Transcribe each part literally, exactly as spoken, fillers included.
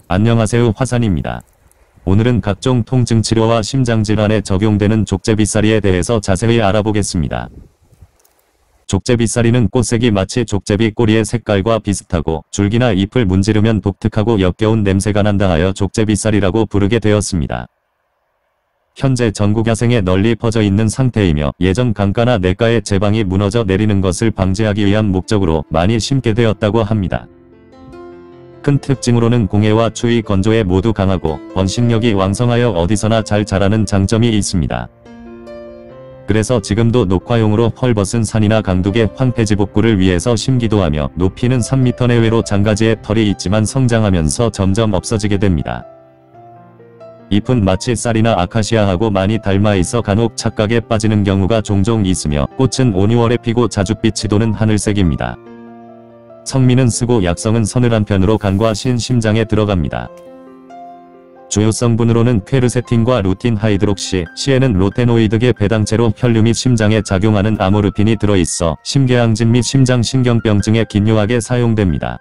안녕하세요, 화산입니다. 오늘은 각종 통증 치료와 심장질환에 적용되는 족제비싸리에 대해서 자세히 알아보겠습니다. 족제비싸리는 꽃색이 마치 족제비 꼬리의 색깔과 비슷하고 줄기나 잎을 문지르면 독특하고 역겨운 냄새가 난다 하여 족제비싸리라고 부르게 되었습니다. 현재 전국 야생에 널리 퍼져 있는 상태이며 예전 강가나 냇가의 제방이 무너져 내리는 것을 방지하기 위한 목적으로 많이 심게 되었다고 합니다. 큰 특징으로는 공해와 추위 건조에 모두 강하고 번식력이 왕성하여 어디서나 잘 자라는 장점이 있습니다. 그래서 지금도 녹화용으로 헐벗은 산이나 강둑의 황폐지 복구를 위해서 심기도 하며 높이는 삼 미터 내외로 장가지에 털이 있지만 성장하면서 점점 없어지게 됩니다. 잎은 마치 쌀이나 아카시아하고 많이 닮아 있어 간혹 착각에 빠지는 경우가 종종 있으며 꽃은 오, 유월에 피고 자주 빛이 도는 하늘색입니다. 성미는 쓰고 약성은 서늘한 편으로 간과 신, 심장에 들어갑니다. 주요 성분으로는 퀘르세틴과 루틴 하이드록시, 시에는 로테노이드계 배당체로 혈류 및 심장에 작용하는 아모르핀이 들어있어 심계항진 및 심장신경병증에 긴요하게 사용됩니다.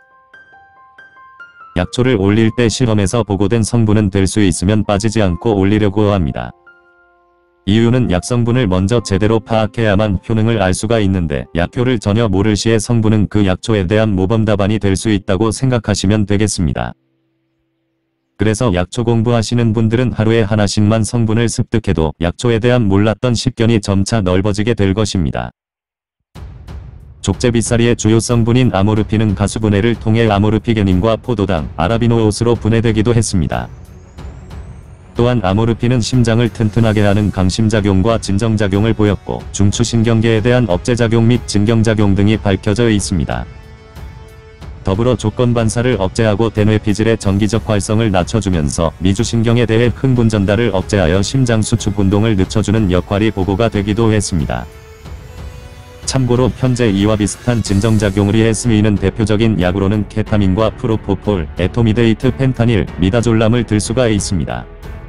약초를 올릴 때 실험에서 보고된 성분은 될 수 있으면 빠지지 않고 올리려고 합니다. 이유는 약성분을 먼저 제대로 파악해야만 효능을 알 수가 있는데 약효를 전혀 모를 시에 성분은 그 약초에 대한 모범 답안이 될 수 있다고 생각하시면 되겠습니다. 그래서 약초 공부하시는 분들은 하루에 하나씩만 성분을 습득해도 약초에 대한 몰랐던 식견이 점차 넓어지게 될 것입니다. 족제비싸리의 주요 성분인 아모르핀은 가수분해를 통해 아모르피게닌과 포도당, 아라비노옷으로 분해되기도 했습니다. 또한 아모르핀은 심장을 튼튼하게 하는 강심작용과 진정작용을 보였고 중추신경계에 대한 억제작용 및 진경작용 등이 밝혀져 있습니다. 더불어 조건반사를 억제하고 대뇌피질의 전기적 활성을 낮춰주면서 미주신경에 대해 흥분 전달을 억제하여 심장 수축 운동을 늦춰주는 역할이 보고가 되기도 했습니다. 참고로 현재 이와 비슷한 진정작용을 위해 쓰이는 대표적인 약으로는 케타민과 프로포폴, 에토미데이트 펜타닐, 미다졸람을 들 수가 있습니다.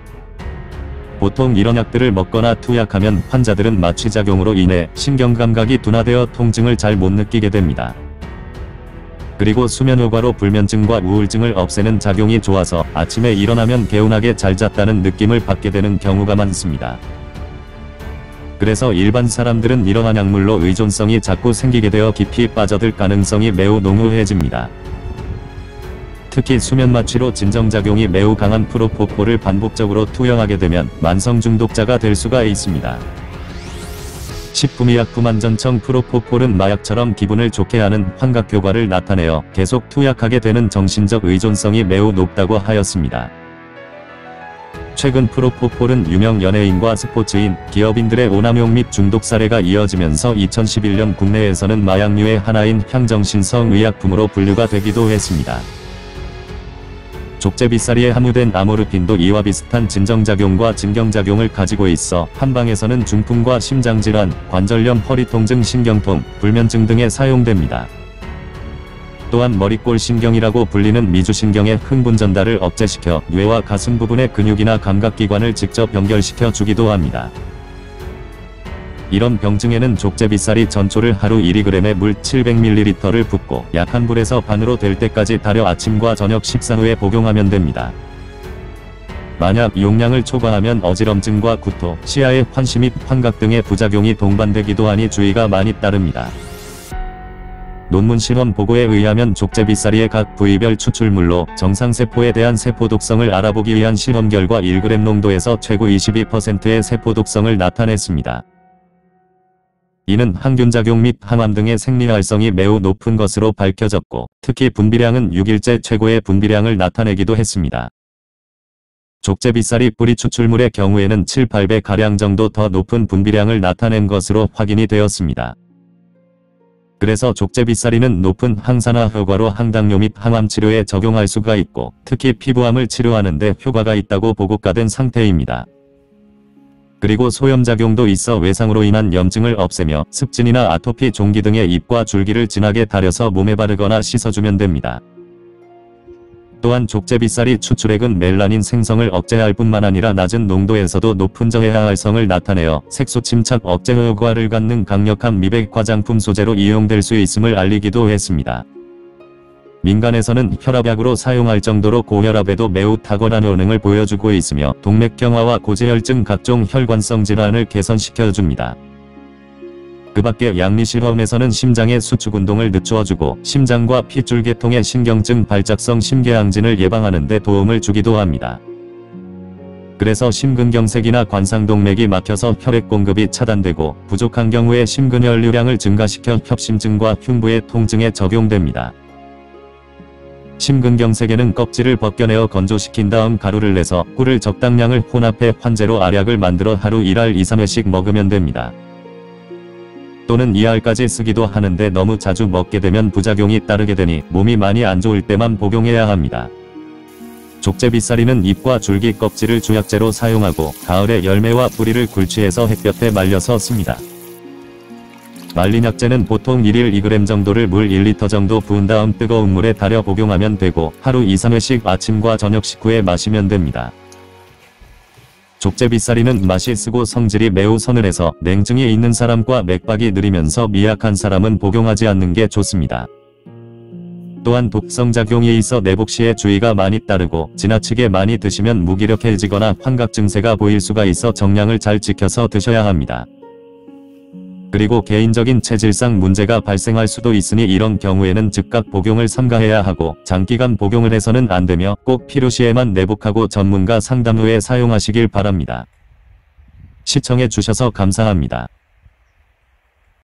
보통 이런 약들을 먹거나 투약하면 환자들은 마취작용으로 인해 신경감각이 둔화되어 통증을 잘 못 느끼게 됩니다. 그리고 수면효과로 불면증과 우울증을 없애는 작용이 좋아서 아침에 일어나면 개운하게 잘 잤다는 느낌을 받게 되는 경우가 많습니다. 그래서 일반 사람들은 이러한 약물로 의존성이 자꾸 생기게 되어 깊이 빠져들 가능성이 매우 농후해집니다. 특히 수면마취로 진정작용이 매우 강한 프로포폴을 반복적으로 투여하게 되면 만성 중독자가 될 수가 있습니다. 식품의약품안전청 프로포폴은 마약처럼 기분을 좋게 하는 환각 효과를 나타내어 계속 투약하게 되는 정신적 의존성이 매우 높다고 하였습니다. 최근 프로포폴은 유명 연예인과 스포츠인, 기업인들의 오남용 및 중독 사례가 이어지면서 이천십일 년 국내에서는 마약류의 하나인 향정신성 의약품으로 분류가 되기도 했습니다. 족제비싸리에 함유된 아모르핀도 이와 비슷한 진정작용과 진경작용을 가지고 있어 한방에서는 중풍과 심장질환, 관절염, 허리통증, 신경통, 불면증 등에 사용됩니다. 또한 머리골 신경이라고 불리는 미주신경의 흥분 전달을 억제시켜 뇌와 가슴 부분의 근육이나 감각기관을 직접 연결시켜 주기도 합니다. 이런 병증에는 족제비싸리 전초를 하루 일 그램에 물 칠백 밀리리터를 붓고 약한 불에서 반으로 될 때까지 달여 아침과 저녁 식사 후에 복용하면 됩니다. 만약 용량을 초과하면 어지럼증과 구토, 시야의 환시 및 환각 등의 부작용이 동반되기도 하니 주의가 많이 따릅니다. 논문 실험 보고에 의하면 족제비싸리의 각 부위별 추출물로 정상세포에 대한 세포 독성을 알아보기 위한 실험 결과 일 그램 농도에서 최고 이십이 퍼센트의 세포 독성을 나타냈습니다. 이는 항균작용 및 항암 등의 생리활성이 매우 높은 것으로 밝혀졌고 특히 분비량은 육 일째 최고의 분비량을 나타내기도 했습니다. 족제비싸리 뿌리 추출물의 경우에는 칠, 팔 배 가량 정도 더 높은 분비량을 나타낸 것으로 확인이 되었습니다. 그래서 족제비싸리는 높은 항산화 효과로 항당뇨 및 항암 치료에 적용할 수가 있고 특히 피부암을 치료하는 데 효과가 있다고 보고가 된 상태입니다. 그리고 소염작용도 있어 외상으로 인한 염증을 없애며 습진이나 아토피, 종기 등의 잎과 줄기를 진하게 달여서 몸에 바르거나 씻어주면 됩니다. 또한 족제비싸리 추출액은 멜라닌 생성을 억제할 뿐만 아니라 낮은 농도에서도 높은 저해화 활성을 나타내어 색소 침착 억제 효과를 갖는 강력한 미백 화장품 소재로 이용될 수 있음을 알리기도 했습니다. 민간에서는 혈압약으로 사용할 정도로 고혈압에도 매우 탁월한 효능을 보여주고 있으며 동맥경화와 고지혈증 각종 혈관성 질환을 개선시켜줍니다. 그 밖에 양리실험에서는 심장의 수축운동을 늦춰주고 심장과 핏줄계통의 신경증 발작성 심계항진을 예방하는 데 도움을 주기도 합니다. 그래서 심근경색이나 관상동맥이 막혀서 혈액 공급이 차단되고 부족한 경우에 심근혈류량을 증가시켜 협심증과 흉부의 통증에 적용됩니다. 심근경색에는 껍질을 벗겨내어 건조시킨 다음 가루를 내서 꿀을 적당량을 혼합해 환제로 알약을 만들어 하루 일할 이삼 회씩 먹으면 됩니다. 또는 이 알까지 쓰기도 하는데 너무 자주 먹게 되면 부작용이 따르게 되니 몸이 많이 안 좋을 때만 복용해야 합니다. 족제비싸리는 잎과 줄기 껍질을 주약재로 사용하고 가을에 열매와 뿌리를 굴치해서 햇볕에 말려서 씁니다. 말린 약재는 보통 일 일 이 그램 정도를 물 일 리터 정도 부은 다음 뜨거운 물에 달여 복용하면 되고 하루 이 삼 회씩 아침과 저녁 식후에 마시면 됩니다. 족제비싸리는 맛이 쓰고 성질이 매우 서늘해서 냉증이 있는 사람과 맥박이 느리면서 미약한 사람은 복용하지 않는 게 좋습니다. 또한 독성작용이 있어 내복 시에 주의가 많이 따르고 지나치게 많이 드시면 무기력해지거나 환각 증세가 보일 수가 있어 정량을 잘 지켜서 드셔야 합니다. 그리고 개인적인 체질상 문제가 발생할 수도 있으니 이런 경우에는 즉각 복용을 삼가해야 하고 장기간 복용을 해서는 안 되며 꼭 필요시에만 내복하고 전문가 상담 후에 사용하시길 바랍니다. 시청해 주셔서 감사합니다.